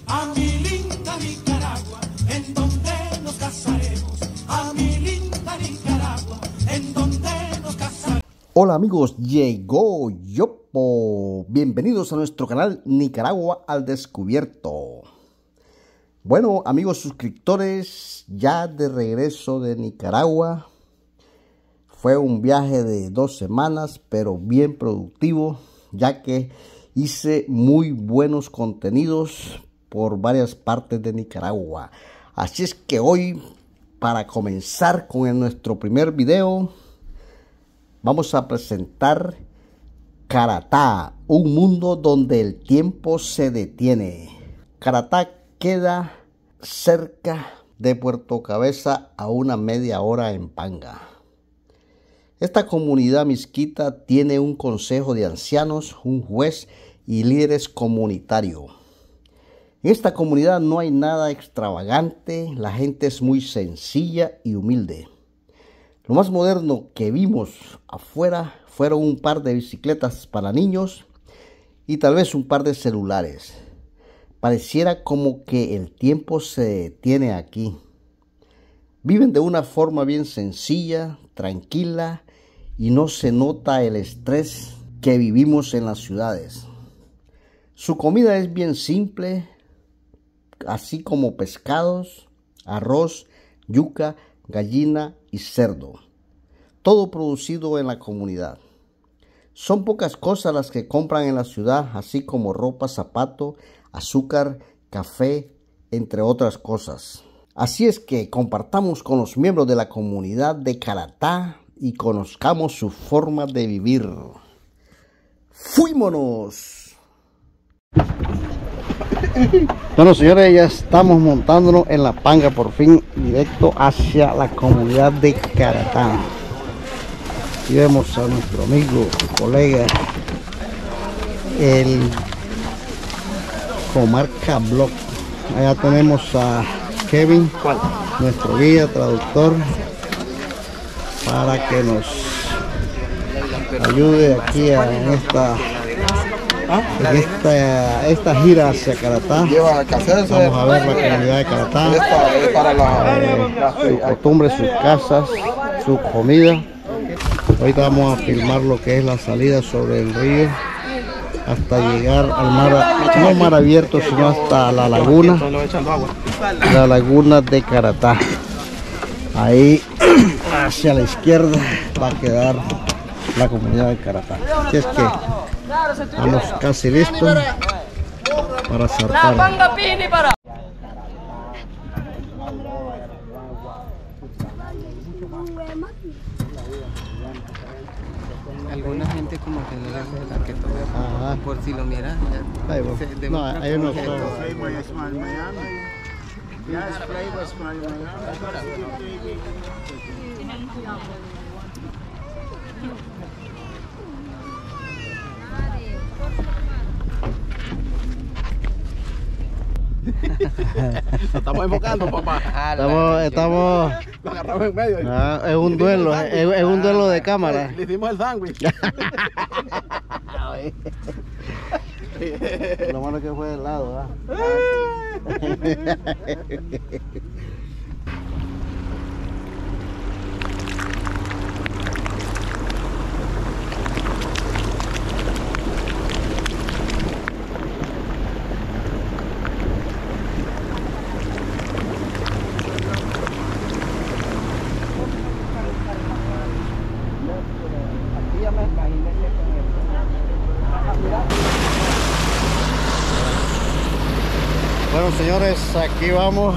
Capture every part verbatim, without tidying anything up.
a mi linda Nicaragua, en donde nos casaremos, a mi linda Nicaragua, en donde nos casaremos. Hola amigos, llegó Yopo. Bienvenidos a nuestro canal Nicaragua al Descubierto. Bueno amigos suscriptores, ya de regreso de Nicaragua. Fue un viaje de dos semanas, pero bien productivo, ya que hice muy buenos contenidos por varias partes de Nicaragua. Así es que hoy, para comenzar con el, nuestro primer video, vamos a presentar Caratá, un mundo donde el tiempo se detiene. Caratá queda cerca de Puerto Cabeza, a una media hora en Panga. Esta comunidad misquita tiene un consejo de ancianos, un juez y líderes comunitarios. En esta comunidad no hay nada extravagante, la gente es muy sencilla y humilde. Lo más moderno que vimos afuera fueron un par de bicicletas para niños y tal vez un par de celulares. Pareciera como que el tiempo se detiene aquí. Viven de una forma bien sencilla, tranquila, y no se nota el estrés que vivimos en las ciudades. Su comida es bien simple, así como pescados, arroz, yuca, gallina y cerdo. Todo producido en la comunidad. Son pocas cosas las que compran en la ciudad, así como ropa, zapato, azúcar, café, entre otras cosas. Así es que compartamos con los miembros de la comunidad de Caratá y conozcamos su forma de vivir. ¡Fuímonos! Bueno señores, ya estamos montándonos en la Panga por fin, directo hacia la comunidad de Caratá. Aquí vemos a nuestro amigo, colega, el Comarca Blog. Allá tenemos a Kevin, ¿cuál? Nuestro guía, traductor, para que nos ayude aquí a, en esta, en esta, esta gira hacia Caratá. Vamos a ver la comunidad de Caratá, eh, sus costumbres, sus casas, su comida. Ahorita vamos a filmar lo que es la salida sobre el río hasta llegar al mar, no mar abierto, sino hasta la laguna, la laguna de Caratá. Ahí hacia la izquierda va a quedar la comunidad de Caratá. Así es que estamos casi listos para zarpar. Alguna gente como que no le gusta que todo Ajá. por si lo miras ya. Ahí va. Se No, demuestra hay unos como que- Nos estamos enfocando, papá. Estamos, estamos, Lo agarramos en medio. ah, es un duelo, es, es un duelo de cámara. Le hicimos el sándwich. Lo malo que fue del lado, ¿ah? Bueno señores, aquí vamos,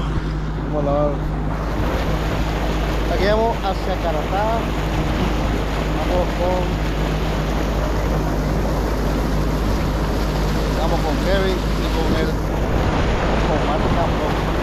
aquí vamos hacia Caratá. Vamos con vamos con Kevin y con el Comarca Blog.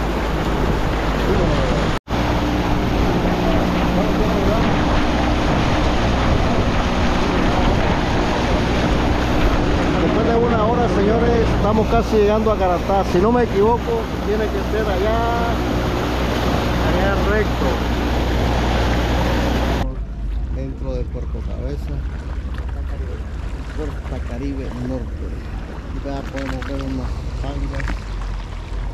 Después de una hora señores, estamos casi llegando a Caratá. Si no me equivoco, tiene que ser allá, allá recto. Dentro de Puerto Cabeza, Puerto Caribe Norte. Ya podemos ver unas pangas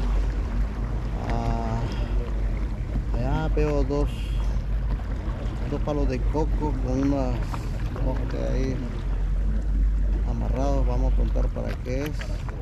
veo dos, dos palos de coco con unas hojas ahí amarrados. Vamos a contar para qué es.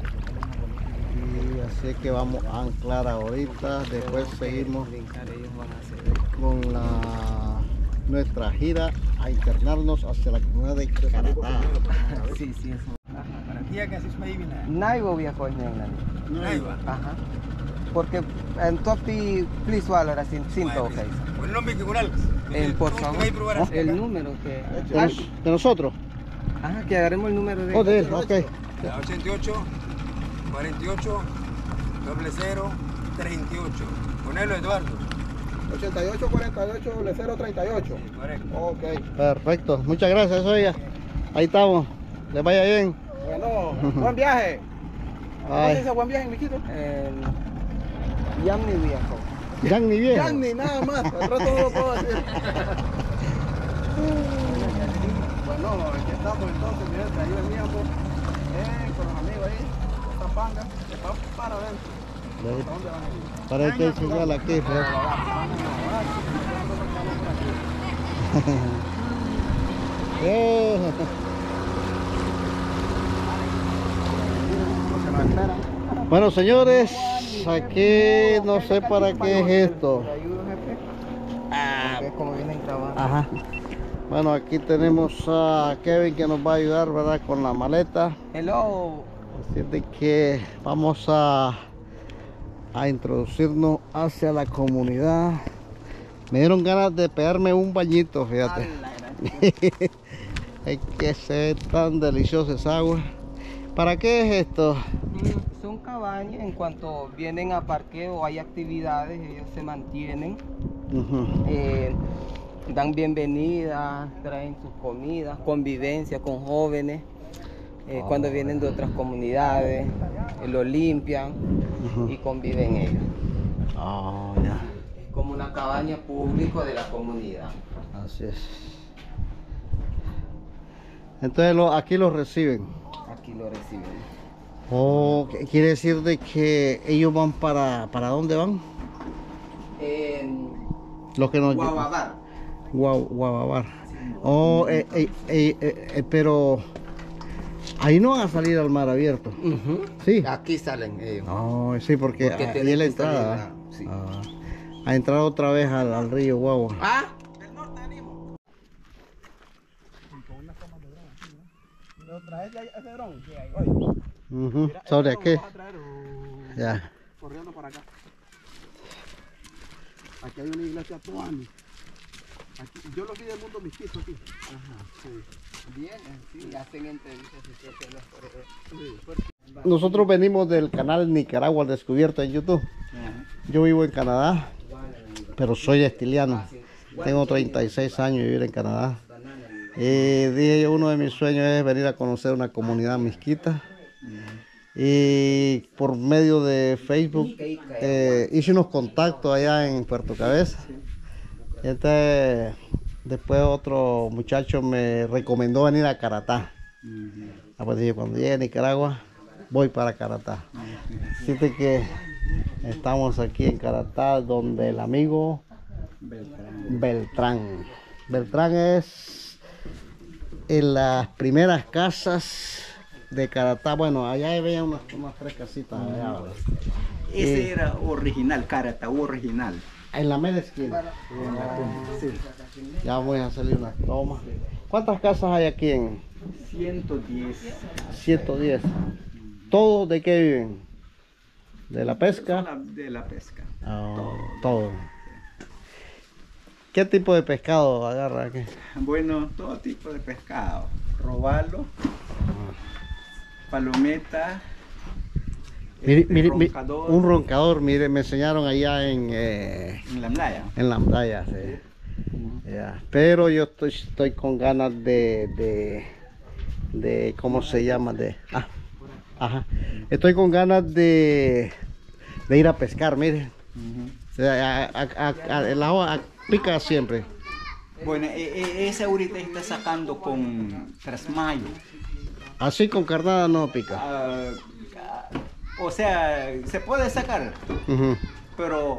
Y así que vamos a anclar ahorita. Después seguimos con la nuestra gira a internarnos hacia la comunidad de Caratá. Sí, sí, eso. Dia kasih Ismail Naigo viejo es nang Naiva. Ajá. Porque en Topi, please wala sin cinto, okay. El nombre que cural. El por favor. ¿Oh? El número que. ¿De, nos- de nosotros? Ajá, que agarremos el número de. Oh, de él, ok. ochenta y ocho, cuarenta y ocho, doble cero, treinta y ocho. Ponelo, Eduardo. ochenta y ocho, cuarenta y ocho, cero, treinta y ocho. Sí, correcto. Ok. Perfecto, muchas gracias, oiga. Ahí estamos, les vaya bien. Bueno, buen viaje. ¿Cómo Ay, dice buen viaje, mijito? El. Yamni viejo. Jan ni bien. Yanni, nada más. El resto no lo puedo decir. Bueno, aquí estamos entonces, miren, ahí veníamos eh, con los amigos ahí, esta panga, que va para adentro. ¿Para dónde van a ir? Para que señal aquí, pues. Eh, Bueno, señores, aquí no sé para qué es esto. ¿Te ayudo, jefe? Ah, es como vienen grabando. Ajá. Bueno, aquí tenemos a Kevin que nos va a ayudar, ¿verdad? Con la maleta. Hello. Así de que vamos a, a introducirnos hacia la comunidad. Me dieron ganas de pegarme un bañito, fíjate. Es que se ve tan deliciosa esa agua. ¿Para qué es esto? Mm, Son cabañas, en cuanto vienen a parqueo hay actividades, ellos se mantienen, Ujú. eh, dan bienvenida, traen sus comidas, convivencia con jóvenes, eh, Oh. cuando vienen de otras comunidades, eh, lo limpian Ujú. y conviven ellos. Oh, ya. Es como una cabaña pública de la comunidad. Así es. Entonces lo, aquí los reciben. Aquí lo reciben. Oh, ¿qué quiere decir de que ellos van para, ¿para dónde van? En Los que nos Guavabar. Guau, Guavabar. Oh, eh, eh, eh, eh, eh, pero ahí no van a salir al mar abierto. Sí. Aquí salen ellos. No, sí, porque, Porque ahí tienen es la que entrada. salir, ¿eh? sí. Ah, a entrar otra vez al, al río Guagua. Ah, ¿Lo traes ya ese dron? Ujú. Mira, ¿Sobre ese dron qué? lo vas a traer, uh, Ya. corriendo para acá. Aquí hay una iglesia tuani. Aquí, yo lo vi del mundo mixto aquí. Ajá, sí. vienen, sí, hacen entrevistas y se los por- Sí. Nosotros venimos del canal Nicaragua al Descubierto en YouTube. Yo vivo en Canadá, pero soy estiliano. Tengo treinta y seis años de vivir en Canadá. Y dije yo, uno de mis sueños es venir a conocer una comunidad misquita. Y por medio de Facebook eh, hice unos contactos allá en Puerto Cabeza. Y entonces, después otro muchacho me recomendó venir a Caratá. Ah, pues dije, cuando llegue a Nicaragua, voy para Caratá. Así que estamos aquí en Caratá, donde el amigo Beltrán. Beltrán es en las primeras casas de Caratá. Bueno, allá había unas, unas tres casitas allá, ¿verdad? Ese Eh, era original, Caratau original. En la media esquina. Sí. Ya voy a salir unas tomas. ¿Cuántas casas hay aquí en ciento diez. ciento diez? ¿Todos de qué viven? ¿De la pesca? Son la- de la pesca. Ah, todo. ¿Qué tipo de pescado agarra aquí? Bueno, todo tipo de pescado. Robalo, palometa, Mire, este, mire, mi- roncador, un roncador, mire, me enseñaron allá en, eh, en la playa. en la playa, sí. Ya. Pero yo estoy, estoy con ganas de, de, de, ¿cómo se llama? De, ah, ajá. Estoy con ganas de, de ir a pescar, mire. O sea, a- a- a- a- el agua pica siempre. Bueno, e- e- ese ahorita está sacando con trasmayo. Así con carnada no pica. Ah, ah, o sea, se puede sacar, Ujú. pero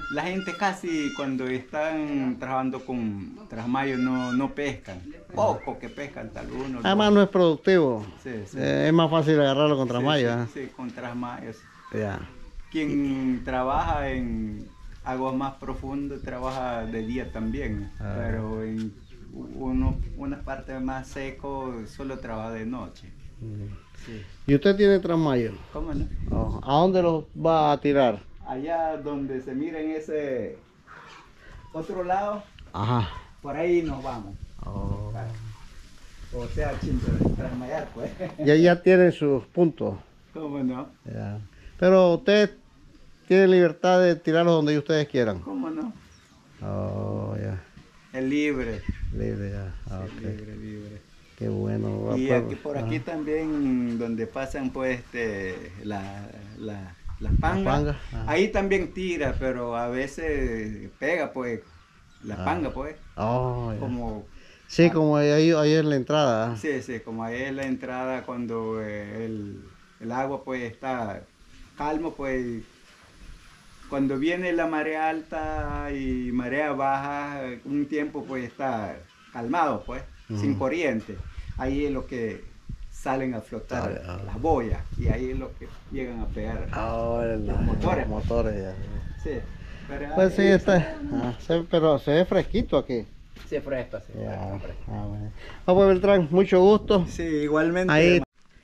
la gente casi cuando están trabajando con trasmayo no, no pescan. Poco que pescan, tal uno. Además no es productivo. Sí, sí. Eh, es más fácil agarrarlo con trasmayo. Sí, ¿eh? sí, sí, con trasmayos. Ya. Quien trabaja en aguas más profundas trabaja de día también, Ah. pero en uno, una parte más seco solo trabaja de noche. Sí. ¿Y usted tiene trasmayo? ¿Cómo no? Oh, ¿a dónde los va a tirar? Allá donde se mira en ese otro lado, Ajá. por ahí nos vamos. Oh. O sea, chinto, trasmayar pues. Ya, ya tiene sus puntos. ¿Cómo no? Ya. Pero usted tiene libertad de tirarlos donde ustedes quieran. ¿Cómo no? Oh, ya. Es libre. Libre, ya. Ah, Sí, ok. libre, libre. Qué bueno. Y Pues, aquí, por aquí ajá. también donde pasan pues este, la, la, las pangas, panga, ajá. ahí también tira, pero a veces pega pues la Ah. panga pues, Oh, ya. como, Sí, como ahí, ahí en la entrada. sí, sí, como ahí es la entrada cuando eh, el, el agua pues está calmo pues, cuando viene la marea alta y marea baja, un tiempo pues está calmado pues, sin Ujú. corriente. Ahí es lo que salen a flotar Ah, las boyas y ahí es lo que llegan a pegar. Ah, el- Los motores. los motores, ya. Sí, pero Pues sí, ahí está. Ah, se- pero se ve fresquito aquí. se fresca, sí. Ya. Ah, bueno. Ah, pues Beltrán, mucho gusto. Sí, igualmente. Ahí.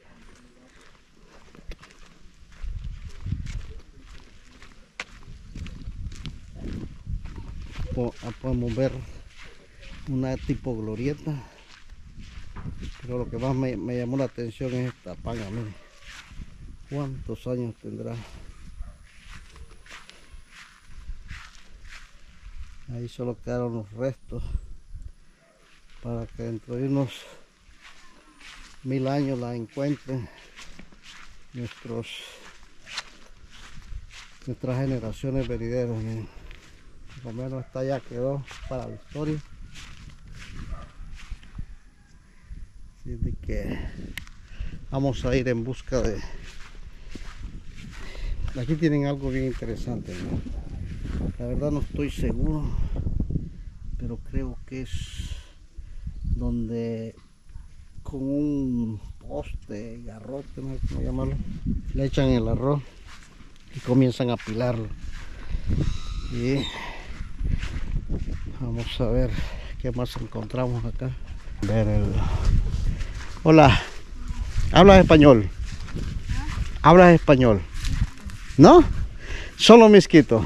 Po- ah, podemos ver una tipo glorieta, pero lo que más me, me llamó la atención es esta panga. Miren cuántos años tendrá. Ahí solo quedaron los restos para que dentro de unos mil años la encuentren nuestros nuestras generaciones venideras. Miren. Por lo menos esta ya quedó para la historia. Así de que vamos a ir en busca de... Aquí tienen algo bien interesante, ¿no? La verdad no estoy seguro, pero creo que es donde con un poste, garrote, no sé cómo llamarlo, le echan el arroz y comienzan a apilarlo. Y vamos a ver qué más encontramos acá. Ver el... Hola, ¿hablas español? ¿Hablas español? ¿No? Solo misquito.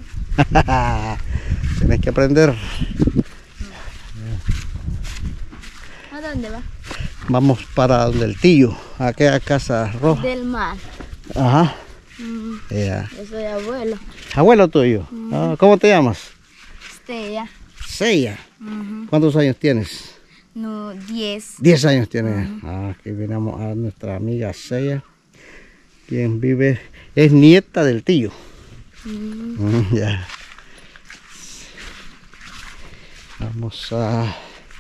Tienes que aprender. ¿A dónde va? Vamos para donde el tío, a aquella casa roja. Del mar. Ajá. Mm, Ya. yo soy abuelo. Abuelo tuyo. Ah, ¿cómo te llamas? Estella. Seiya. Ujú. ¿Cuántos años tienes? No, diez. Diez años tienes. Ah, aquí venimos a nuestra amiga Seiya, quien vive, es nieta del tío. Mm, Mm, ya. Vamos a,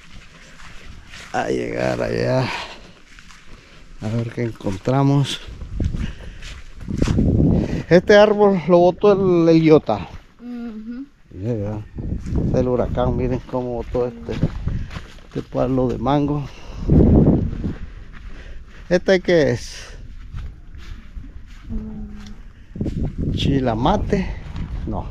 a llegar allá a ver qué encontramos. Este árbol lo botó el, el Iota. ujú. Ya, ya. Este es el huracán, miren cómo botó este, este palo de mango. ¿Este qué es? Chilamate. No.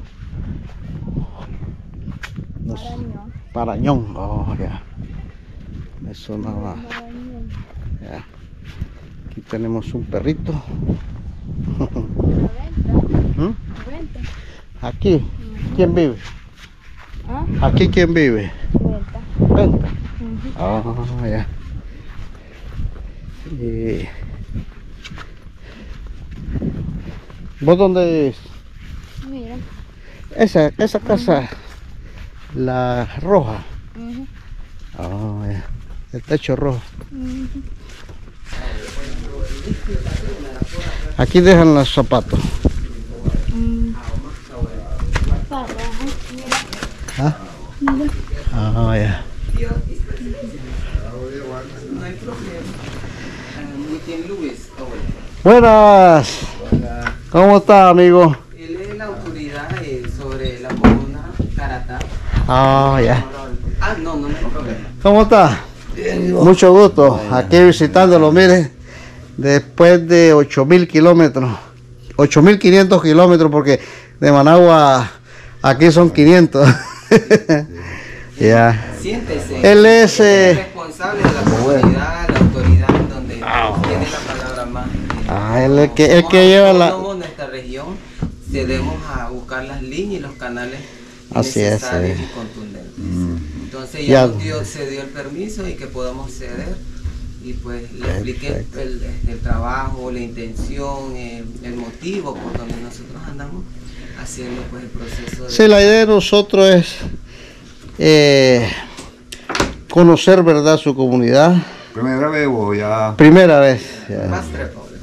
No sé. Marañón. Parañón. Oh, ya. Eso nada. Marañón. Ya. Aquí tenemos un perrito. noventa. ¿Mm? noventa. Aquí. ¿Quién vive? ¿Ah? Aquí quién vive. noventa. Venta. Ujú. Ah, ya. Y... ¿Vos dónde es? Mira. Esa, esa casa, la roja. Ujú. Ah, ya. El techo rojo. Ujú. Aquí dejan los zapatos. Mm. Para, ajá, mira. ¿Ah? Mira. Ah, ya. No hay problema. Meeting Luis, abuelo. Buenas. ¿Cómo está, amigo? Él es la autoridad eh, sobre Ah, ya. Ah, no, no, no hay problema. ¿Cómo está? Mucho gusto. Aquí visitándolo, mire. Después de ocho mil kilómetros. ocho mil quinientos kilómetros porque de Managua aquí son quinientos. Ya. Siéntese. Él es, eh, el responsable de la comunidad, la autoridad, donde tiene la palabra más. Ah, él es el que, el que lleva la... En nuestra región cedemos a buscar las líneas y los canales Así es, necesarios sí. y contundentes. Mm. Entonces Ya. ya nos dio, se dio el permiso y que podamos ceder y pues le expliqué Perfecto. el, el trabajo, la intención, el, el motivo por donde nosotros andamos haciendo pues el proceso de... Sí, la idea de nosotros es eh, conocer, ¿verdad?, su comunidad. Primera vez voy a... Primera vez. ya. Más tres pobres.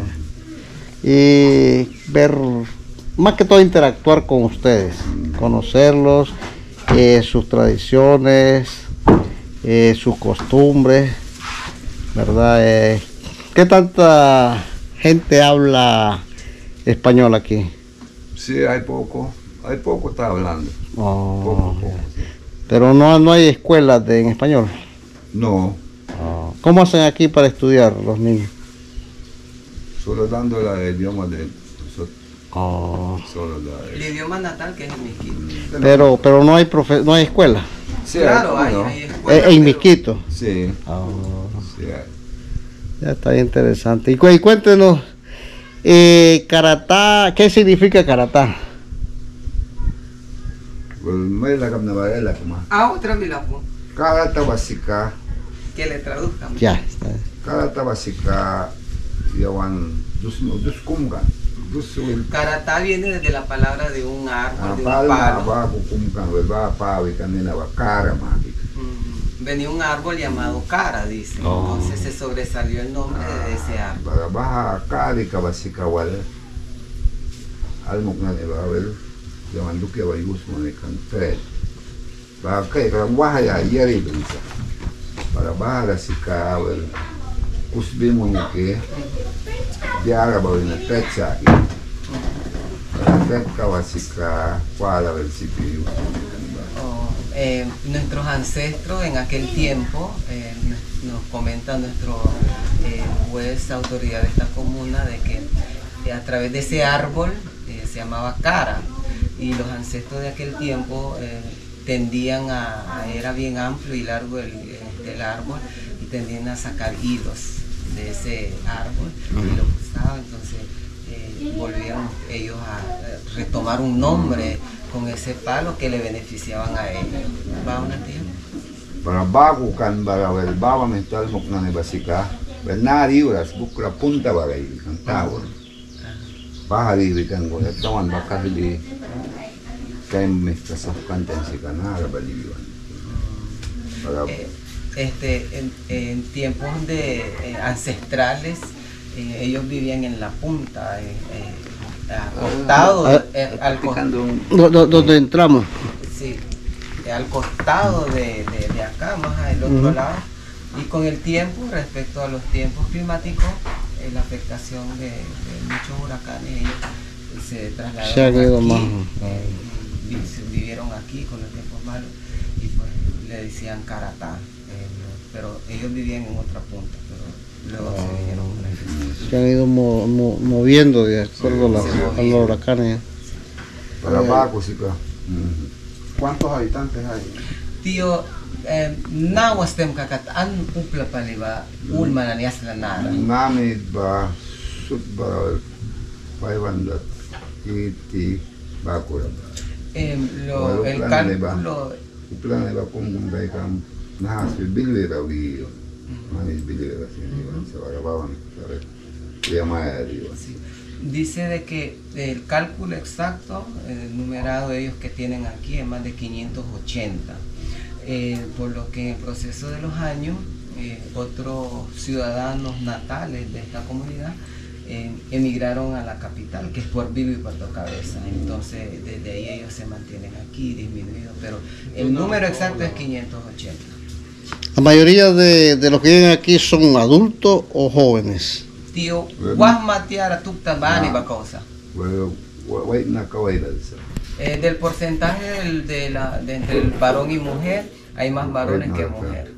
Eh, y ver, más que todo interactuar con ustedes, conocerlos, eh, sus tradiciones, eh, sus costumbres, ¿verdad? Eh, ¿Qué tanta gente habla español aquí? Sí, hay poco. Hay poco está hablando. Oh, Poco, poco. pero no, no hay escuelas de, en español. No, Oh. ¿Cómo hacen aquí para estudiar los niños? solo dando el idioma de nosotros. Oh. Solo la... El idioma natal que es el misquito. Pero, pero no hay profe, no hay escuela. Sí, Claro, hay, hay, ¿no? hay Eh, escuelas, en pero- Misquito. Sí, Oh. sí hay. Ya está bien interesante. Y, cu- y cuéntenos, eh, Caratá, ¿qué significa Caratá? Well, may lagam na ba ela kuma. Ah, otra milapo, Karata basika, que le traduzcan. Ya está. karata basika, yawan dus dus kumkan. Dus wil Caratá viene desde la palabra de un árbol, de un apal na palo. ba ko kumkan wel ba pawi kanina ba kara maki. Mm, venía un árbol llamado Cara, dice. Oh. Entonces se sobresalió el nombre de ese árbol. Para baha kali ka basika wal. Almok na ba wel yawan duke wa yus mo ne kan tre. Ba kai ka waha ya yeri bisa. Para baha basika wel kusbi mo ne ke. Diara ba na techa ki. Para techa basika kwala wel sipi. Oh, eh, nuestros ancestros en aquel tiempo, eh, nos, nos comenta nuestro eh, juez, autoridad de esta comuna, de que eh, a través de ese árbol eh, se llamaba Cara, y los ancestros de aquel tiempo eh, tendían a, a- era bien amplio y largo el, el árbol, y tendían a sacar hilos de ese árbol y lo usaban, entonces eh, volvieron ellos a eh, retomar un nombre con ese palo que le beneficiaban a ellos. ¿Va una tía? Para bago kan bara wel baba mental mok na ne basika. Wel nari uras bukra punta bagay kan tawon. Bahari bikan go tawan bakar di kay me kasafkan ten si kanara baliwan. Para Eh, este, en, en tiempos de, eh, ancestrales, eh, ellos vivían en la punta, eh, eh, acostado, Ah, eh, al costado. Do- do- ¿Dónde entramos? Sí, eh, al costado de, de, de acá, más al otro Ujú. lado. Y con el tiempo, respecto a los tiempos climáticos, eh, la afectación de, de muchos huracanes, ellos se trasladaron Se han ido aquí, más. eh, y vi- se vivieron aquí con los tiempos malos y pues le decían Caratá, eh, pero ellos vivían en otra punta, pero luego se vinieron por aquí. Se han ido mo- mo- moviendo de acuerdo a, las- se a movieron. los huracanes. para bago sika. ¿Cuántos habitantes hay? Tío, eh, nawas tem kakat an upla paliba ulman an yasla nara. Nami ba sut bara five hundred eighty bakura. Eh, lo, Bueno, el plan de cálculo, Uplan ba kung kay kam nahas bilwe ra wi. Mani bilwe ra si sa bara bawan sa ya maya diwa. sí, dice de que el cálculo exacto, el numerado de ellos que tienen aquí es más de quinientos ochenta. Eh, por lo que en el proceso de los años, eh, otros ciudadanos natales de esta comunidad eh, emigraron a la capital, que es Puerto Vivo y Puerto Cabeza. Entonces, desde ahí ellos se mantienen aquí, disminuidos, pero el número exacto es quinientos ochenta. La mayoría de, de los que viven aquí son adultos o jóvenes. Tío, Bueno. guas matiara tukta bani Ah. bakosa. Well, wait na kaway sa. Eh, del porcentaje del, de la, de entre el varón y mujer, hay más varones que mujeres.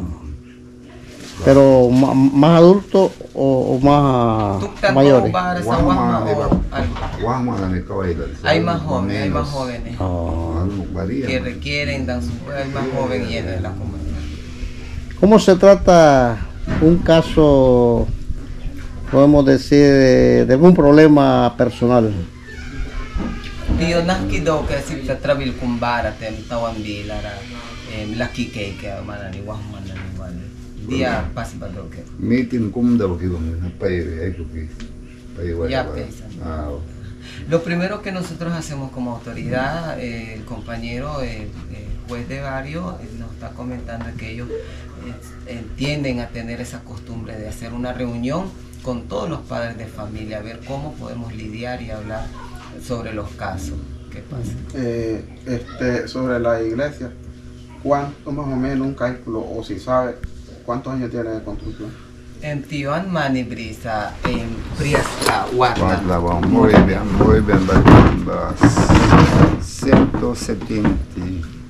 Pero ma- más adultos o, o más Tuktan mayores. ko para sa wahma o algo. Wahma na ni kaway lang. Hay más jóvenes, hay más jóvenes Ah. Ano, varía. que requieren dan su hay más jóvenes y en la comunidad. ¿Cómo se trata un caso, podemos decir, de, de un problema personal? Dio naski daw kasi sa travel kumbara tem tawan bilara em laki kay ka manani wahma na ni wal. Dia pas ba daw ke. Meeting kum daw kibang na payo ay ko ki. Payo Ya, wala. pues. Ah. Lo primero que nosotros hacemos como autoridad, eh, el compañero eh, eh, juez de barrio eh, nos está comentando que ellos eh, tienden a tener esa costumbre de hacer una reunión con todos los padres de familia, a ver cómo podemos lidiar y hablar sobre los casos que pasan. Eh, este, sobre la iglesia, ¿cuánto más o menos un cálculo, o si sabe, cuántos años tiene de construcción? En Tioan Mani Brisa, en Priasca, Huarta. Wala ba muy bien, muy bien ba ciento setenta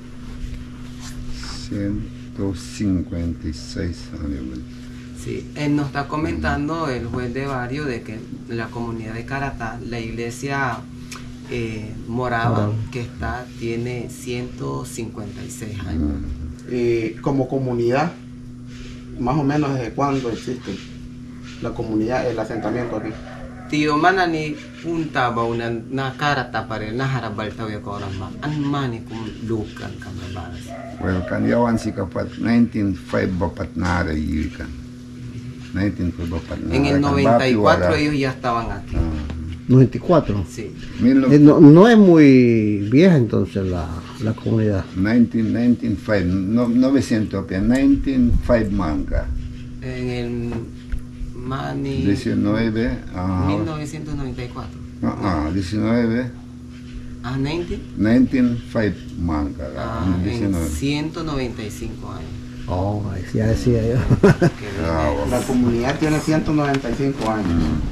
ciento cincuenta y seis años. Sí, él nos está comentando el juez de barrio de que la comunidad de Caratá, la iglesia eh, morava que está, tiene ciento cincuenta y seis años. Y como comunidad, más o menos desde cuándo existe la comunidad, el asentamiento aquí. Tío manani punta ba una na Caratá para na harabal tawe ko rama an mani kum lukan kamabaras. Well, kan yawan si kapat nineteen oh five bapat na ara yikan. nineteen oh five bapat na. En el noventa y cuatro ellos ya estaban aquí. noventa y cuatro. Sí. Eh, no, no es muy vieja entonces la, la comunidad. nineteen nineteen five, no, novecientos nineteen five manga. En el mani diecinueve, ah, mil novecientos noventa y cuatro. ah, ah, diecinueve, Ah, noventa. nineteen five manga. Ah, ah, en diecinueve. ciento noventa y cinco años. Oh, ya decía yo. Que Ah, viene- La comunidad tiene ciento noventa y cinco años.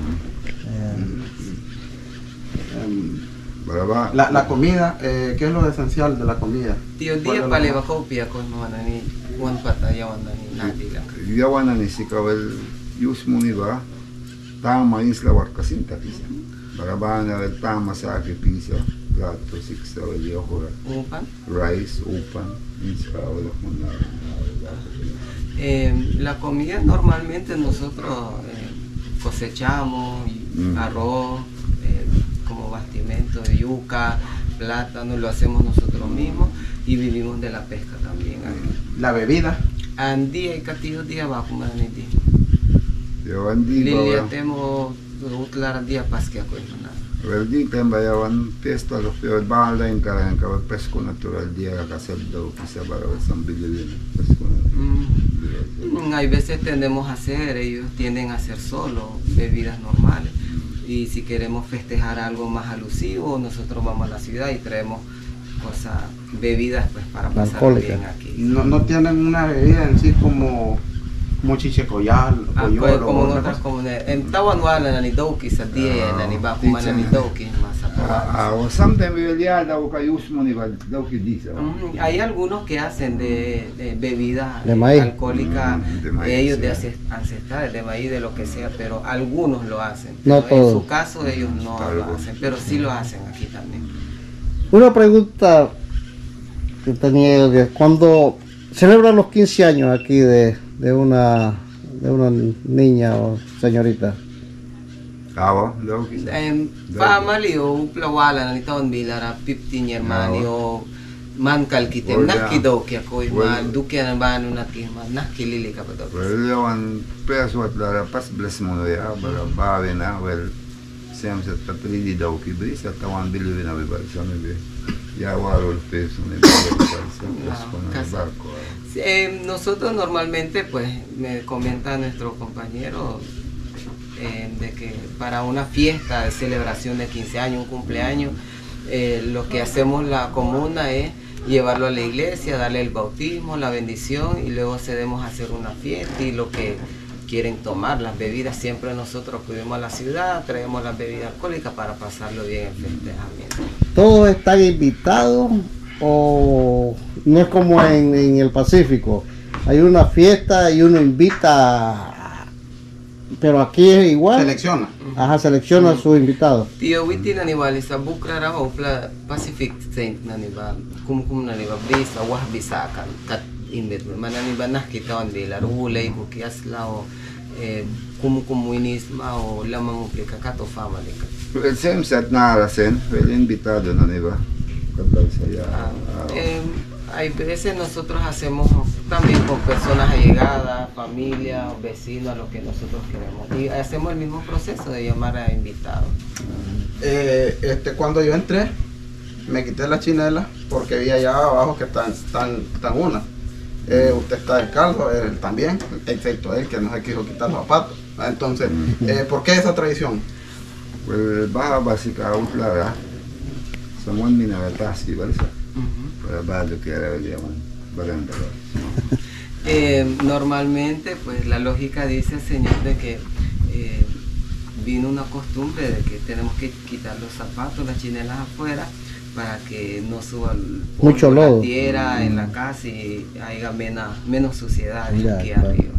Em, Baraba, La, la comida, eh, ¿qué es lo esencial de la comida? Tío ¿Cuál es día lo pale más? ba kopia ko no ni one pata yawan na ni nadi lang. yawan na ni si kawel yus mo ni ba? Tama isla war kasinta pisa. Baraba na el tama sa akin pisa. Plato, six sa wali ako. Upan. Rice, upan, isla wala ko na. Eh, la comida normalmente nosotros eh, cosechamos y Mm. arroz, eh, como bastimento de yuca, plátano, lo hacemos nosotros mismos y vivimos de la pesca también aquí. La bebida, Andía y catillo día va a comer ni di. Yawan di ba? Lilia wala- temo utlar día pasque a na. Well, di temba yawan pesta lo peor bala en cara en cara pesco natural dia kasab daw kisa para sa bililin pesco Mm, hay veces tendemos a hacer, ellos tienden a hacer solo bebidas normales. Y si queremos festejar algo más alusivo, nosotros vamos a la ciudad y traemos cosas, bebidas pues para pasar Alcohólicas. bien aquí. no, no tienen una bebida en sí como, como chichecoyal, Ah, o pues, yolo, como en otra otras cosa. comunidades. En Tawanwala na ni Doki sa día, na ni Bakuma na ni Doki, más aprobados. Ah, o sometimes we will ya daw kayus mo ni ba daw kidisa. Mm, Hay algunos que hacen de, de bebidas De eh, maíz. alcohólicas, Mm, de maíz, ellos sí. de ace- ancestrales, de maíz, de lo que sea, pero algunos lo hacen. No Pero en todos. su caso ellos no lo Algo. hacen, pero sí lo hacen aquí también. Una pregunta que tenía yo, que cuando celebran los quince años aquí de, de una de una niña o señorita, Awa daw kisa. En family o plawala na nitaon bilara fifteen year mani o man kalkitem Wala. nakidaw kya ko Wala. mal dukya na bano nakima nakilili ka ba daw. Well, yawan peso at lara pas bless mo na ya bara bawe na well sem sa tapridi daw kibri sa tawan bilibin na ba sa mi ya warol peso ni ba sa peso na Casa. barko. Sí, eh, nosotros normalmente, pues, me comenta nuestro compañero eh, de que para una fiesta de celebración de quince años, un cumpleaños, eh, lo que hacemos la comuna es llevarlo a la iglesia, darle el bautismo, la bendición y luego cedemos a hacer una fiesta y lo que quieren tomar las bebidas. Siempre nosotros acudimos a la ciudad, traemos las bebidas alcohólicas para pasarlo bien el festejamiento. ¿Todos están invitados o no es como en, en el Pacífico? Hay una fiesta y uno invita, pero aquí es igual. Selecciona. Ajá, selecciona a sus invitados. Tío Witi naniba lisa bukra o pla Pacific Saint naniba kum kum naniba brisa wah bisa kan kat indet mananiba nah kita on de la rule ko kiasla o kum kum winisma o lama mo plika kato fama de ka. El semsat narasen, el invitado no iba. Eh, hay veces nosotros hacemos también con personas allegadas, familia, vecinos, a lo que nosotros queremos. Y hacemos el mismo proceso de llamar a invitados. Eh, este, cuando yo entré, me quité la chinela porque vi allá abajo que están, están, están unas. Eh, usted está descalzo, él también, excepto él que no se quiso quitar los zapatos. Entonces, eh, ¿por qué esa tradición? Pues baja básica ultra, somos minagatas y balsa. Para bajar lo que era el llaman baranda. Eh, normalmente, pues la lógica dice, Señor, de que eh, vino una costumbre de que tenemos que quitar los zapatos, las chinelas afuera, para que no suba el polvo, mucho lodo, la tierra en la casa y haya menos, menos suciedad Ya, aquí claro. arriba.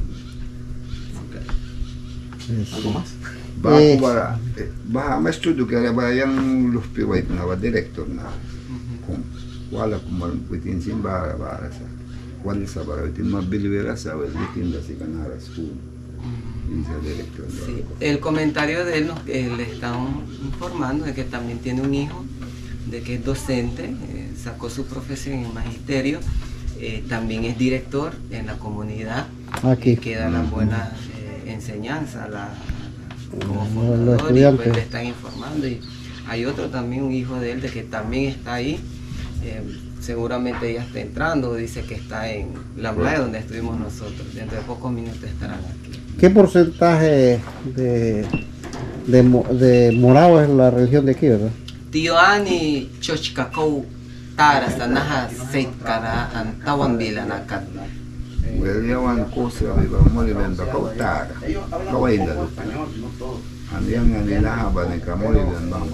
¿Algo más? Baja Eh. para baja más estudio que era para yang los piwait na ba director na. Kung wala kumal putin sin bara bara sa. Wala sa bara putin mabiliwera sa wala putin da si kanara school. Dice el director. Sí, el comentario de él nos eh, le están informando de que también tiene un hijo, de que es docente, eh, sacó su profesión en magisterio, eh, también es director en la comunidad, Aquí. eh, que da las buenas eh, enseñanzas a la, como Los fundador, y estudiantes. pues le están informando. Y hay otro también, un hijo de él, de que también está ahí, eh, seguramente ya está entrando, dice que está en la playa donde estuvimos nosotros, dentro de pocos minutos estarán aquí. ¿Qué porcentaje de, de, mo- de morado es la religión de aquí, verdad? Tío Ani chochkakau tara sanaha seit kara antawan bila nakat. Well, yawan cosa viva mori ben ba kautara. Kawaida do. Andian anila haba ne kamori ben ba.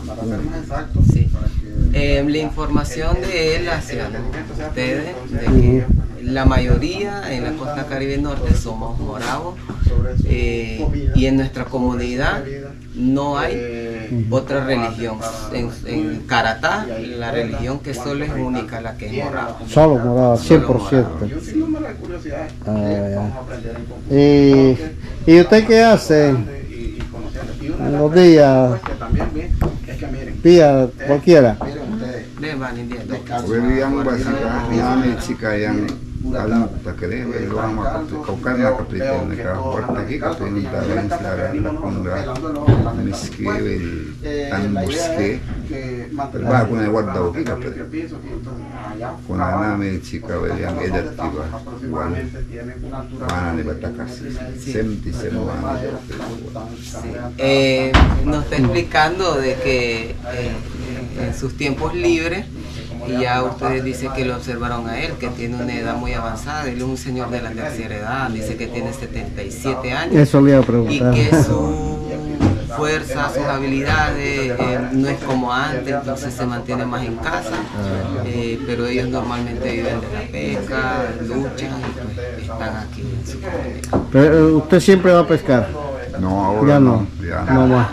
Sí. Eh, la información de él hacia ustedes, de que la mayoría en la costa caribe norte somos moravos, eh, y en nuestra comunidad no hay otra religión. En, en Caratá, la religión que solo es única, la que es morado. Solo morado, cien por ciento. Yo sí, número de curiosidades. Ah, ya. Vamos a aprender un poco. ¿Y, ¿y usted qué hace? Y, y conociendo. Y una de Los las días. cosas que también vi es que miren, Día cualquiera. miren ustedes, De Van India. Well, yang básica, yang chica yang alam ta kere, well, wang ma kaukar na kapitan na ka porta ki ka pinin ta rin sila la kunga miski well tan buske. Pero ba kuna wad daw ki ka pwede. Kuna namin chica well yang edad tiba. Wan wana ni batakas. Semti semana. Sí. Eh, nos está explicando de que eh, en sus tiempos libres, y ya ustedes dicen que lo observaron a él, que tiene una edad muy avanzada, él es un señor de la tercera edad, dice que tiene setenta y siete años, Eso le iba a y preguntar. que su fuerza, sus habilidades eh, no es como antes, entonces se mantiene más en casa, eh, pero ellos normalmente viven de la pesca, luchan y pues están aquí en su comunidad. Pero eh, usted siempre va a pescar. No, ahora Ya no. Ya No más.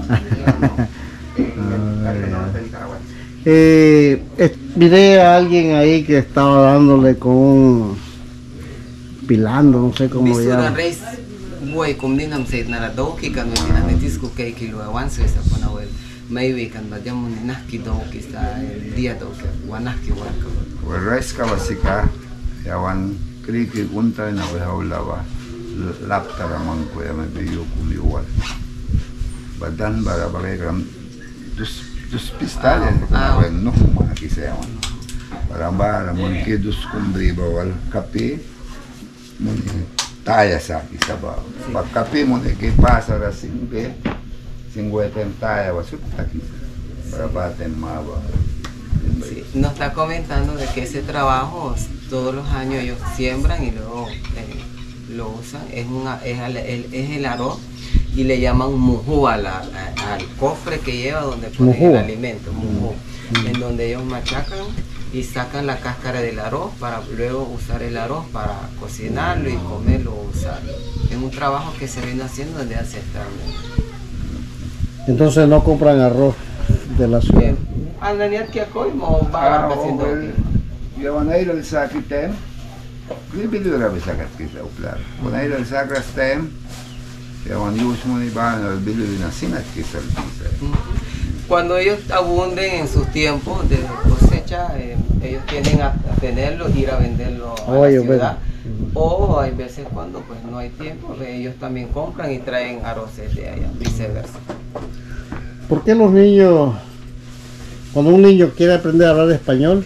Eh, eh, miré a alguien ahí que estaba dándole con un pilando, no sé cómo le Bisura llaman. Reis, buhay kum dinam sayt naradoki kan wala netis ko kay kilo awan so isa po na wel may weekend ba diyan mo ninaki doki sa dia doki wanak ki waka. Well, rice ka basika, yawan kriki unta na behawlawa, lapta ramon ko ya mabiyo kumiwal. Badan bara bagay ram dus dus pistalen Ah, ah. well no mga kisayawan. Para bara mon ki dus kumbri bawal kape mon taya sa kisaba. Pag kape mon ki pasa ra singbe singweten taya wasut takisa. Para baten maba. Sí, nos está comentando de que ese trabajo todos los años ellos siembran y luego eh, lo usan, es, una, es, el, el, es el arroz y le llaman mujú a la, a, al cofre que lleva donde ponen Mujú. el alimento, mujú, en donde ellos machacan y sacan la cáscara del arroz para luego usar el arroz para cocinarlo y comerlo o usarlo. Es un trabajo que se viene haciendo desde ancestralmente. Entonces no compran arroz de la ciudad. Ananiat que acoy mo ba haciendo. Ya van a ir al sakitem. Ni bilu ra bisa kat kita uplar. Van a ir al sakrastem. Ya van yus muni ban al bilu na sinat kita bisa. Cuando ellos abunden en sus tiempos de cosecha, eh, ellos tienden a tenerlo, ir a venderlo a Oye, la ciudad. bueno. O hay veces cuando pues no hay tiempo, ellos también compran y traen arroces de allá, viceversa. ¿Por qué los niños, cuando un niño quiere aprender a hablar español,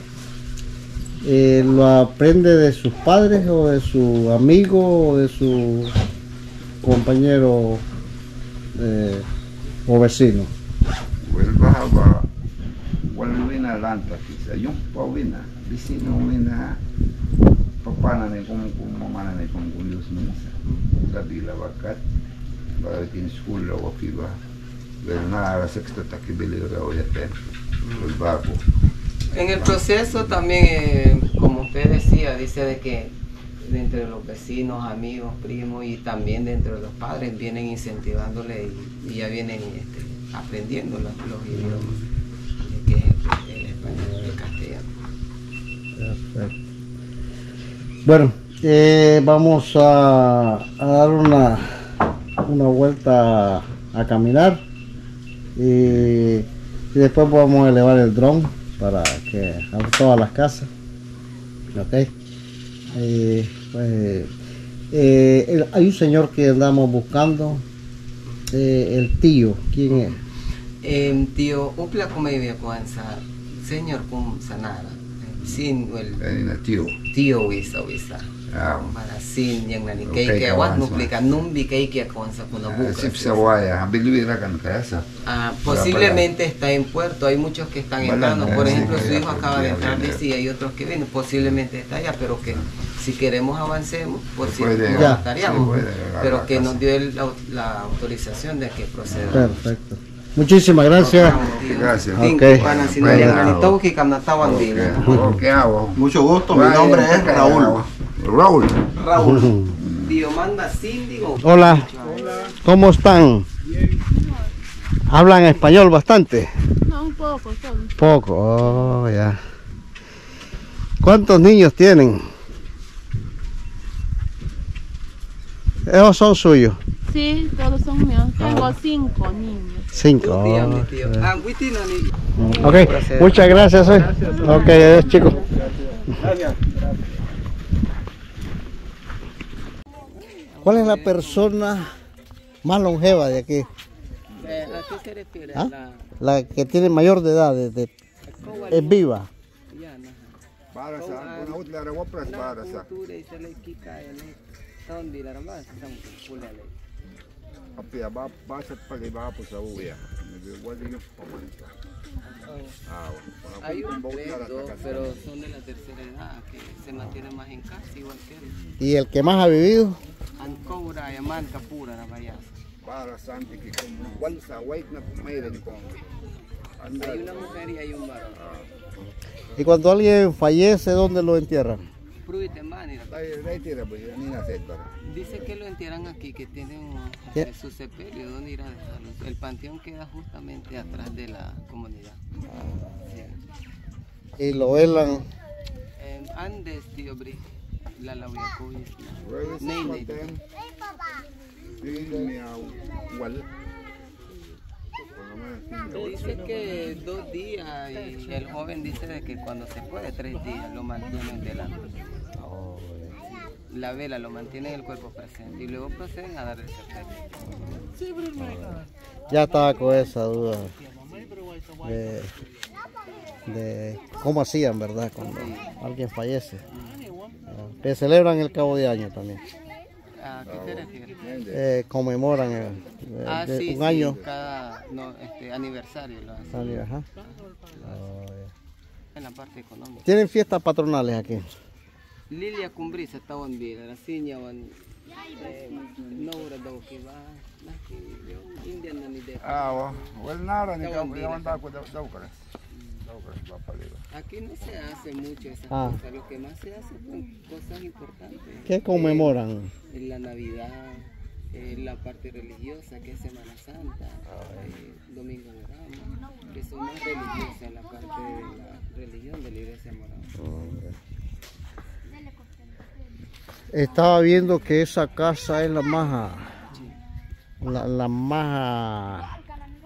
eh, lo aprende de sus padres o de su amigo o de su compañero eh, o vecino? Well bahaba wal wina lanta kisa yung pa wina bisino wina papana ne kung kung mamana ne kung kung Diyos minsa sabi la bakat bakit in school la wakiba well na ara sexto takibili ra o yaten el bago. En el proceso también, eh, como usted decía, dice de que de entre los vecinos, amigos, primos y también dentro de los padres vienen incentivándole y, y ya vienen este, aprendiendo los, los idiomas, que es el, el español y el castellano. Perfecto. Bueno, eh, vamos a, a dar una, una vuelta a caminar y, y después vamos a elevar el dron para que a todas las casas. Ok. Eh, pues, eh, el- hay un señor que andamos buscando, eh, el tío, ¿quién es? Eh, tío, upla kumayuya kuansa, señor kum sanara, sin el Ayun na tiyo. tío wisa wisa. Ah, Para sin yang nani Okay, kay kay kawan, awan nuplika numbi kay kay kuansa kuna ah, buka. sip sa waya bilwira kan kaya sa. Ah, posiblemente está en puerto, hay muchos que están Bueno, entrando, por sí, ejemplo sí, su hijo sí, acaba de sí, entrar, sí. decía, y otros que vienen, posiblemente está allá, pero que si queremos avancemos, puede, posiblemente ya, estaríamos, se puede agarrar pero la que casa. nos dio el- la, la autorización de que procedamos. Perfecto. Muchísimas gracias. Gracias. Ok. Ok, hago. Mucho gusto, mi nombre es Raúl. Raúl. Raúl. Tío manda síndigo. Hola, ¿cómo están? ¿Hablan español bastante? No, un poco, solo. Poco, oh, ya. ¿Cuántos niños tienen? Esos son suyos. Sí, todos son míos. Tengo cinco niños. Cinco. Un día, mi oh, tío. ya. Ah, Witi no ni- Ok, muchas gracias. eh. Ok, adiós, chicos. ¿Cuál es la persona más longeva de aquí? Eh, ¿A qué se refiere? ¿Ah? La- La que tiene mayor de edad, de- de- es viva. Ya, no. Para sa, una utla ra wapras para sa. Cultura y se le kika, eh, le- tahun di larang ba? Sa pula le. Api ba basat pali ba po sa uya. Wali yung pamanita. Ah, Hay un tres, dos, pero son de la tercera edad, que se mantienen más en casa, igual que él. ¿Y el que más ha vivido? Ancoura, Yaman, Capura, la Bayasa. para santi que como wal sa white na kumayran ko. Hay una mujer y hay un varón. Y cuando alguien fallece, ¿dónde lo entierran? Pruite mani. Dai dai tira pues ni na set para. Dice que lo entierran aquí, que tienen ¿Qué? eh, su sepelio, ¿dónde ir a dejarlo? El panteón queda justamente atrás de la comunidad. Sí. Y lo velan. En Andes, tío Bri, la Lauyacuy. Where is Nene. it then? Dile mi au wal. Dice que dos días y el joven dice de que cuando se puede tres días lo mantienen delante. La vela lo mantiene en el cuerpo presente y luego proceden a dar el sepelio. Ya estaba con esa duda de, de cómo hacían, ¿verdad? Cuando alguien fallece. Ah, que celebran el cabo de año también. ¿A qué se refiere? Eh, conmemoran el, de- Ah, de sí, un sí, año. cada no, este, aniversario lo hacen. Año, ajá. En la parte económica. Tienen fiestas patronales aquí. Lilia Cumbrisa está en vida, la ciña van Ah, well, nada, ni campo, ya mandaba con Daucaras. Daucaras va para arriba. Aquí no se hace mucho esas Ah. cosas, lo que más se hace son cosas importantes. ¿Qué conmemoran? Eh, la Navidad, eh, la parte religiosa que es Semana Santa, eh, Domingo de Ramos, que son más religiosas, la parte de la religión de la Iglesia Morada. Estaba viendo que esa casa es la más, la, la más,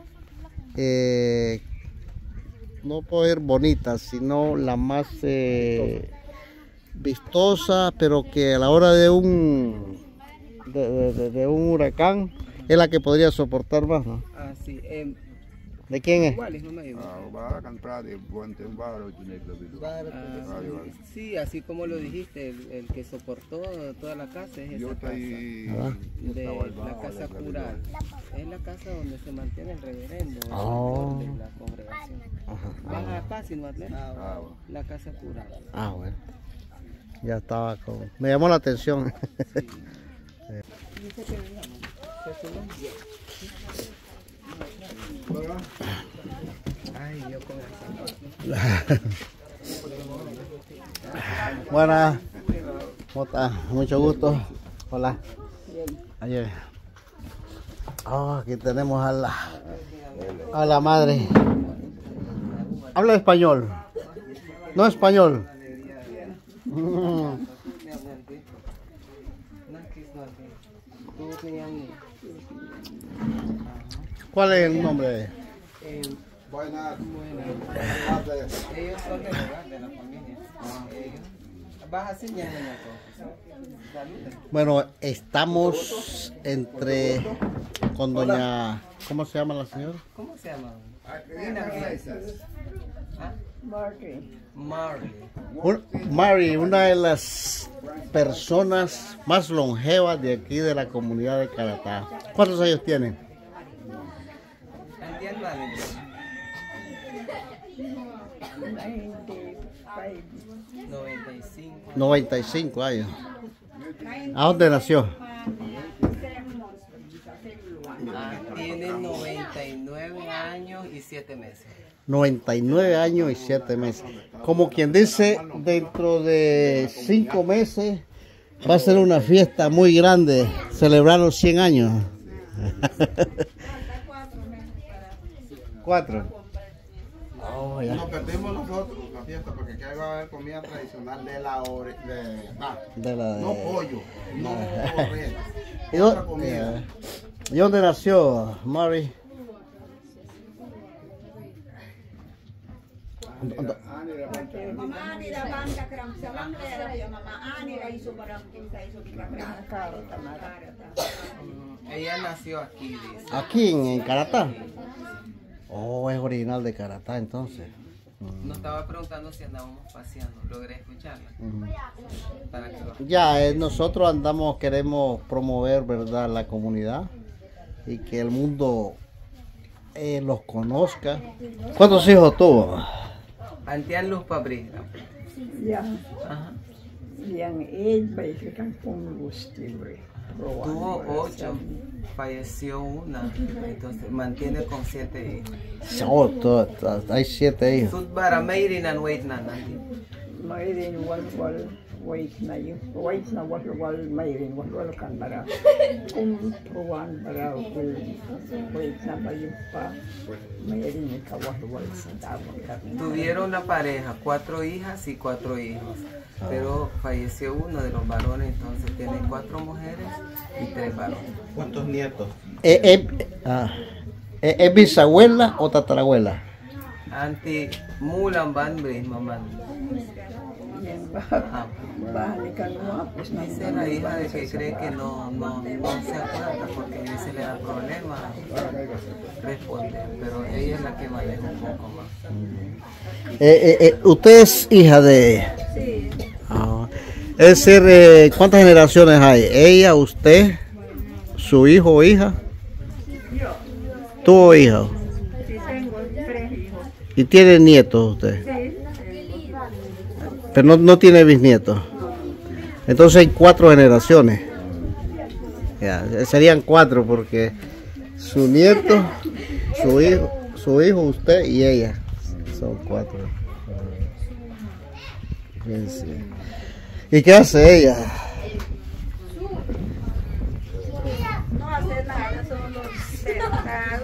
eh, no puedo decir bonita, sino la más eh, vistosa, pero que a la hora de un, de, de- de un huracán es la que podría soportar más, ¿no? Ah, sí. Eh, ¿De quién es? ¿Cuál es, mamá? Ah, va a cantar de Buente un barro, tiene que ver. Ah, sí, así como lo dijiste, el, el que soportó toda la casa es esa Yo casa. estoy. Ah. De la casa cural. Es la casa donde se mantiene el reverendo, el Oh. pastor de la congregación. Ajá. Baja fácil, ¿no, Atleta? Ah, bueno. La casa cural. Ah, bueno. Ya estaba con... Me llamó la atención. Ay, yo con esa. Buenas. ¿Cómo estás? Mucho gusto. Hola. Ayer. Oh, aquí tenemos a la, a la madre. Habla español. No español. Mm. ¿Cuál es el nombre? Eh, Buenas. buenas. Ellos son del hogar de la familia. Ellos. Vas a enseñar entonces. Saluda. Bueno, estamos entre con doña... ¿Cómo se llama la señora? ¿Cómo se llama? ¿Ah? Marley. Un- Mary, una de las personas más longevas de aquí de la comunidad de Caratá. ¿Cuántos años tiene? ¿Entiendes, Marley? noventa y cinco. noventa y cinco años. ¿A dónde nació? Ah, tiene noventa y nueve años y siete meses. noventa y nueve años y siete meses. Como quien dice, dentro de cinco meses va a ser una fiesta muy grande, celebrar los cien años. Cuatro. Oh, ya. Nos perdimos nosotros la fiesta porque aquí va a haber comida tradicional de la ore, de, ah, De la de- no pollo, no res, ¿Y dó- otra comida. eh, ¿Y dónde nació Mary? Ella nació aquí, dice. Aquí en, en Caratá. Oh, es original de Caratá entonces. Nos estaba preguntando si andábamos paseando. Logré escucharla. Para que lo... Ya, eh, nosotros andamos, queremos promover, ¿verdad?, la comunidad y que el mundo eh, los conozca. ¿Cuántos hijos tuvo? Antian Luz Pabrita. Ja, Ajá. yang él se con combustible. Tuvo ocho. Falleció una. Entonces mantiene con siete hijos. Oh, to- to- hay siete hijos. Sud para Meirin and Wait Nanandi. Mayrin wal wal wait na yung wait na wal wal mayrin wal wal kan bara. Kung puwan bara will wait na ba yung pa mayrin ka wal wal sa damo ka. Tuvieron una pareja, cuatro hijas y cuatro hijos. Pero falleció uno de los varones, entonces tienen cuatro mujeres y tres varones. ¿Cuántos nietos? Eh, eh, ah, eh, ¿Es bisabuela o tatarabuela? Anti Mulan Van Bris, mamá. Yan ba? Ah, Bahali ka no apos na dice la hija de que cree que no, no, no se acuerda porque a veces le da problemas responder, pero ella es la que maneja un poco más. Eh, eh, eh, ¿Usted es hija de...? Sí. Ah, es decir, eh, ¿cuántas generaciones hay? ¿Ella, usted, su hijo o hija? Yo, ¿Tuvo hijos? sí tengo tres hijos. ¿Y tiene nietos usted? Sí. Pero no, no tiene bisnietos. Entonces hay cuatro generaciones. Ya, serían cuatro porque su nieto, su hijo, su hijo, usted y ella. Son cuatro. Fíjense. ¿Y qué hace ella? No hace nada, solo sentado.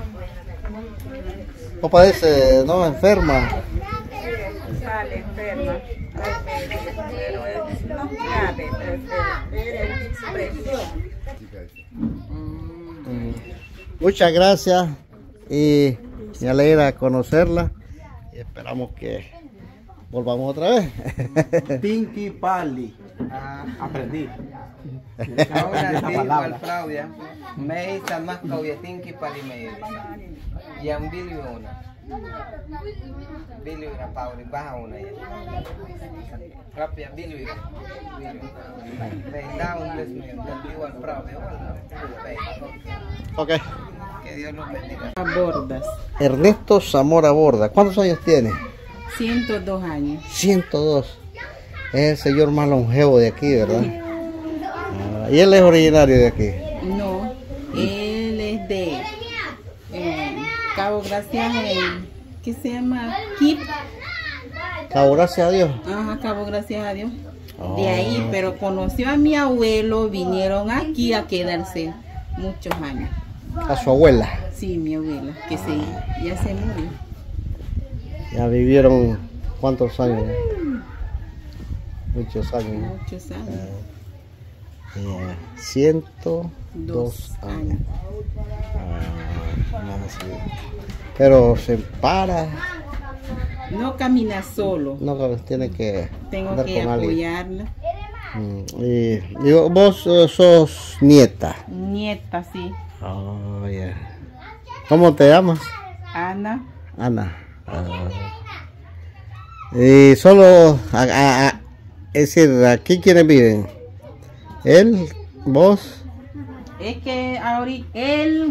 ¿No parece, no, enferma? Sale enferma. Pero es no grave, es expresión. Muchas gracias y me alegra conocerla y esperamos que volvamos otra vez. Tinky Pali. Aprendí. Ahora digo al Claudia, me hizo más Claudia Tinky para me y a un Billy una. Billy una Pauli, baja una ya. Rápida, Billy. Me da un desmio, digo al Claudia. Ok. Que Dios los bendiga. Bordas. Ernesto Zamora Borda, ¿cuántos años tiene? ciento dos años. ciento dos. Es el señor más longevo de aquí, ¿verdad? Ah, ¿y él es originario de aquí? No, él es de eh, Cabo Gracias, en, ¿qué se llama? Kip. Cabo, gracias a Dios. Ajá, Cabo Gracias a Dios. Oh. De ahí, pero conoció a mi abuelo, vinieron aquí a quedarse muchos años. A su abuela. Sí, mi abuela, que se, ya se murió. Ya vivieron cuántos años. Muchos años. Muchos años. Yeah. ciento dos Dos años. años. Ah, no, sí. Pero se para. No camina solo. No, tiene que. Tengo andar que con alguien. apoyarla. Mm, y, y vos uh, sos nieta. Nieta, sí. Oh, yeah. ¿Cómo te llamas? Ana. Ana. Ah. Y solo, a, a, a, es decir, aquí quienes viven. Él, vos. Es que ahorita él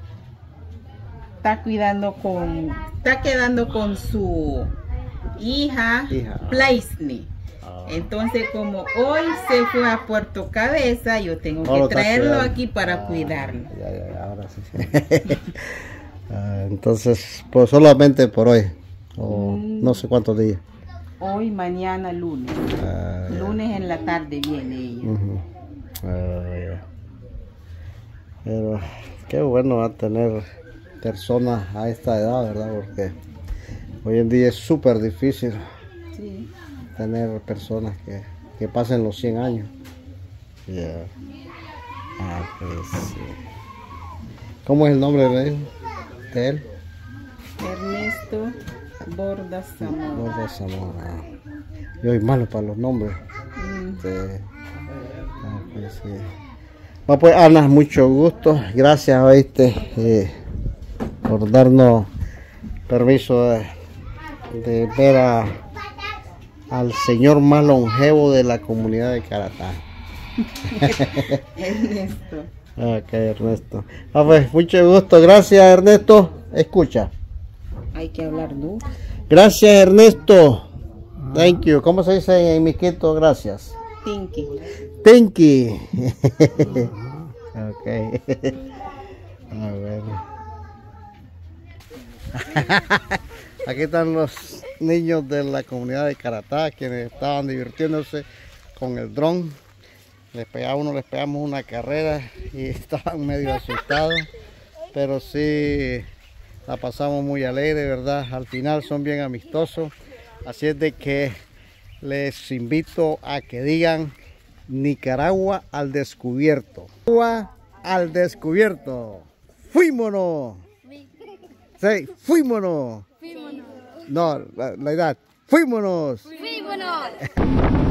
está cuidando con, está quedando con su hija, Hija. Plaisny. Ah. Entonces, como hoy se fue a Puerto Cabeza, yo tengo No, lo que estás traerlo cuidando. aquí para Ah, cuidarlo. Ya, ya, ya, ahora sí. Ah, entonces, pues solamente por hoy. O Mm. no sé cuántos días. Hoy, mañana, lunes. Ah, ya. Lunes en la tarde viene ella. Ujú. Ah, ya. Pero qué bueno va a tener personas a esta edad, ¿verdad? Porque hoy en día es súper difícil Sí. tener personas que, que pasen los cien años. Ya. Ah, pues, sí. ¿Cómo es el nombre de él? De él? Ernesto Borda Zamora. Borda Zamora. Yo soy malo para los nombres. Mm. Este, ah, pues, sí. Bueno, pues Ana, mucho gusto. Gracias, oíste, eh, por darnos permiso de, de ver a, al señor más longevo de la comunidad de Caratá. Ernesto. Ok, Ernesto. Ah, pues, mucho gusto. Gracias, Ernesto. Escucha. Hay que hablar duro. Gracias, Ernesto. Thank you. ¿Cómo se dice en miquito? Gracias. Tinky. Thank you. Ok. Ah, bueno. Aquí están los niños de la comunidad de Caratá, quienes estaban divirtiéndose con el dron. Les pegaba uno, les pegamos una carrera y estaban medio asustados, pero sí la pasamos muy alegre, ¿verdad? Al final son bien amistosos, así es de que les invito a que digan Nicaragua al descubierto. Nicaragua al descubierto. ¡Fuímonos! Sí, ¡fuímonos! Fuímonos. No, la, la edad. ¡Fuímonos! Fuímonos.